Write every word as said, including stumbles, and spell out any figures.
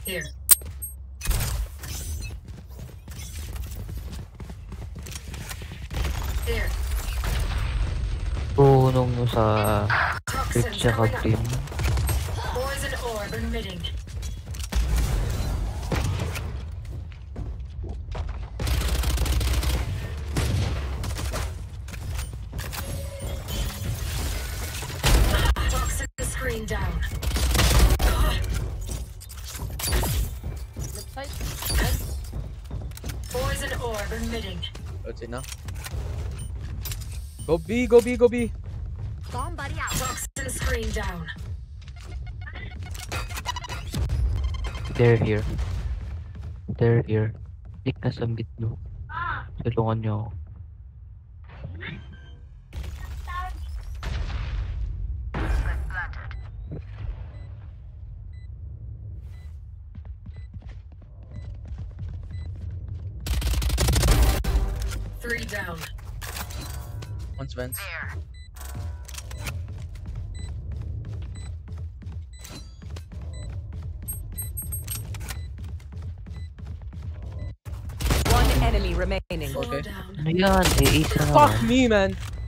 Here. Here. Punong nyo sa Toxins Rich tsaka going up. Trim. Poison orb emitting. Toxin screen down. Left side. Poison orb emitting. Let's see now. Go B, go B, go B. Bomb buddy out. Toxin screen down. They're here. They're here. Tik na sa mid no. Tulungan nyo ako. Three down. One's vents. One enemy remaining. Four Okay. down. Ano yan? Eh, isa na Fuck lang. me, man.